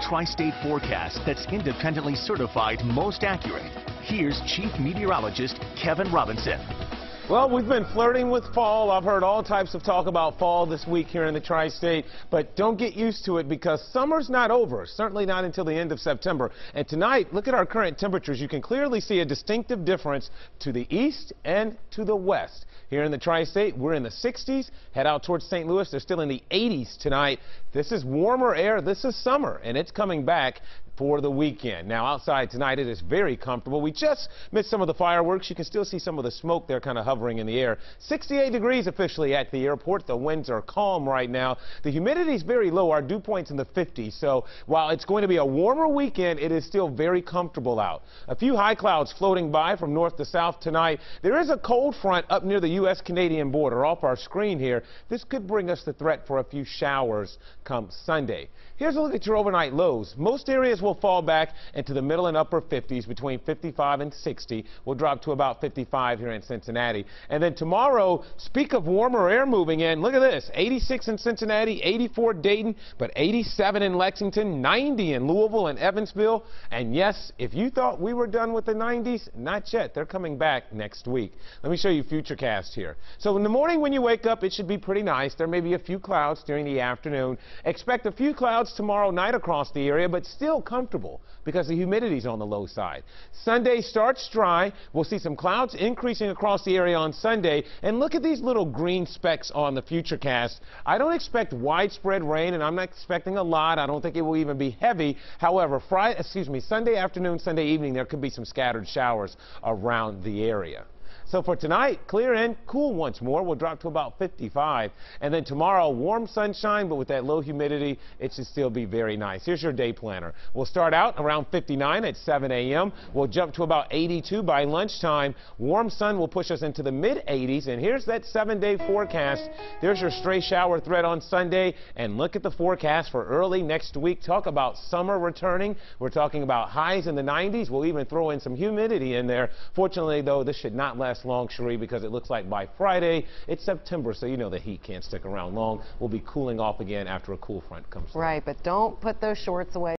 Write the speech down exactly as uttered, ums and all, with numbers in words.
tri-state forecast that's independently certified most accurate. Here's Chief Meteorologist Kevin Robinson. Well, we've been flirting with fall. I've heard all types of talk about fall this week here in the tri-state, but don't get used to it because summer's not over, certainly not until the end of September. And tonight, look at our current temperatures. You can clearly see a distinctive difference to the east and to the west. Here in the tri-state, we're in the sixties. Head out towards Saint Louis, they're still in the eighties tonight. This is warmer air. This is summer, and it's coming back for the weekend. Now, outside tonight, it is very comfortable. We just missed some of the fireworks. You can still see some of the smoke there kind of hovering in the air. sixty-eight degrees officially at the airport. The winds are calm right now. The humidity is very low. Our dew point's in the fifties. So while it's going to be a warmer weekend, it is still very comfortable out. A few high clouds floating by from north to south tonight. There is a cold front up near the U S Canadian border off our screen here. This could bring us the threat for a few showers come Sunday. Here's a look at your overnight lows. Most areas will fall back into the middle and upper fifties, between fifty-five and sixty. We'll drop to about fifty-five here in Cincinnati. And then tomorrow, speak of warmer air moving in, look at this, eighty-six in Cincinnati, eighty-four Dayton, but eighty-seven in Lexington, ninety in Louisville and Evansville. And yes, if you thought we were done with the nineties, not yet. They're coming back next week. Let me show you Futurecast here. So in the morning when you wake up, it should be pretty nice. There may be a few clouds during the afternoon. Expect a few clouds tomorrow night across the area, but still comfortable because the humidity's on the low side. Sunday starts dry. We'll see some clouds increasing across the area on Sunday. And look at these little green specks on the Futurecast. I don't expect widespread rain, and I'm not expecting a lot. I don't think it will even be heavy. However, Friday, excuse me, Sunday afternoon, Sunday evening, there could be some scattered showers around the area. So for tonight, clear and cool once more. We'll drop to about fifty-five. And then tomorrow, warm sunshine, but with that low humidity, it should still be very nice. Here's your day planner. We'll start out around fifty-nine at seven A M We'll jump to about eighty-two by lunchtime. Warm sun will push us into the mid eighties. And here's that seven-day forecast. There's your stray shower threat on Sunday. And look at the forecast for early next week. Talk about summer returning. We're talking about highs in the nineties. We'll even throw in some humidity in there. Fortunately, though, this should not last long, Cherie, because it looks like by Friday it's September, so you know the heat can't stick around long. We'll be cooling off again after a cool front comes through. Right, but don't put those shorts away.